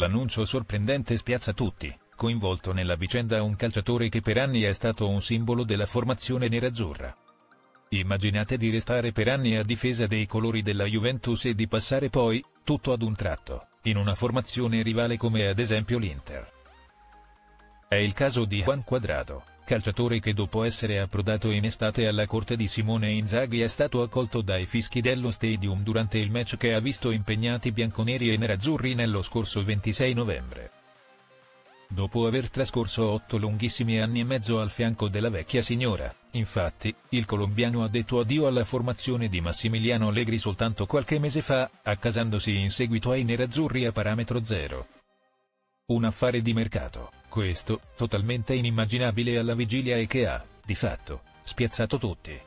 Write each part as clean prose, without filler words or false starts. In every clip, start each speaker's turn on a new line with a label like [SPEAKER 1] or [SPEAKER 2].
[SPEAKER 1] l'annuncio sorprendente spiazza tutti, coinvolto nella vicenda un calciatore che per anni è stato un simbolo della formazione nerazzurra. Immaginate di restare per anni a difesa dei colori della Juventus e di passare poi, tutto ad un tratto, in una formazione rivale come ad esempio l'Inter. È il caso di Juan Cuadrado, calciatore che dopo essere approdato in estate alla corte di Simone Inzaghi è stato accolto dai fischi dello Stadium durante il match che ha visto impegnati bianconeri e nerazzurri nello scorso 26 novembre. Dopo aver trascorso 8 lunghissimi anni e mezzo al fianco della vecchia signora, infatti, il colombiano ha detto addio alla formazione di Massimiliano Allegri soltanto qualche mese fa, accasandosi in seguito ai nerazzurri a parametro zero. Un affare di mercato, questo, totalmente inimmaginabile alla vigilia e che ha, di fatto, spiazzato tutti.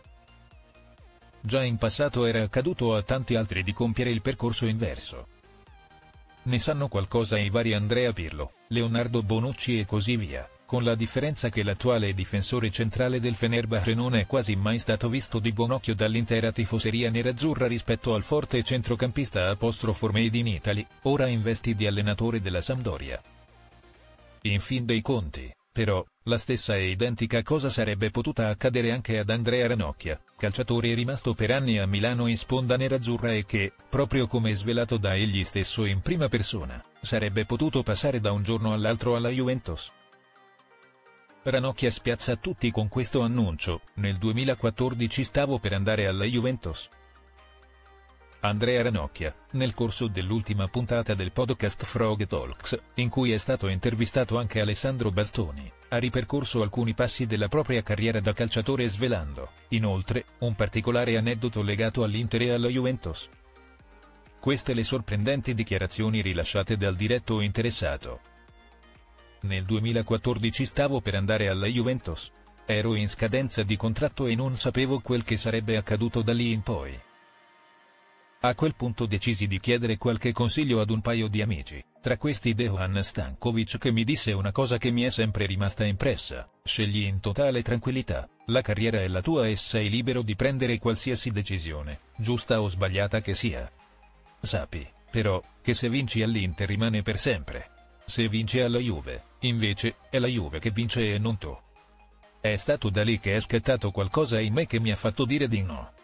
[SPEAKER 1] Già in passato era accaduto a tanti altri di compiere il percorso inverso. Ne sanno qualcosa i vari Andrea Pirlo, Leonardo Bonucci e così via, con la differenza che l'attuale difensore centrale del Fenerbahce non è quasi mai stato visto di buon occhio dall'intera tifoseria nerazzurra rispetto al forte centrocampista *made in Italy*, ora in vesti di allenatore della Sampdoria. In fin dei conti, però, la stessa e identica cosa sarebbe potuta accadere anche ad Andrea Ranocchia, calciatore rimasto per anni a Milano in sponda nerazzurra e che, proprio come svelato da egli stesso in prima persona, sarebbe potuto passare da un giorno all'altro alla Juventus. Ranocchia spiazza tutti con questo annuncio: nel 2014 stavo per andare alla Juventus. Andrea Ranocchia, nel corso dell'ultima puntata del podcast Frog Talks, in cui è stato intervistato anche Alessandro Bastoni, ha ripercorso alcuni passi della propria carriera da calciatore svelando, inoltre, un particolare aneddoto legato all'Inter e alla Juventus. Queste le sorprendenti dichiarazioni rilasciate dal diretto interessato. Nel 2014 stavo per andare alla Juventus. Ero in scadenza di contratto e non sapevo quel che sarebbe accaduto da lì in poi. A quel punto decisi di chiedere qualche consiglio ad un paio di amici, tra questi Dejan Stankovic, che mi disse una cosa che mi è sempre rimasta impressa: scegli in totale tranquillità, la carriera è la tua e sei libero di prendere qualsiasi decisione, giusta o sbagliata che sia. Sappi, però, che se vinci all'Inter rimane per sempre. Se vinci alla Juve, invece, è la Juve che vince e non tu. È stato da lì che è scattato qualcosa in me che mi ha fatto dire di no.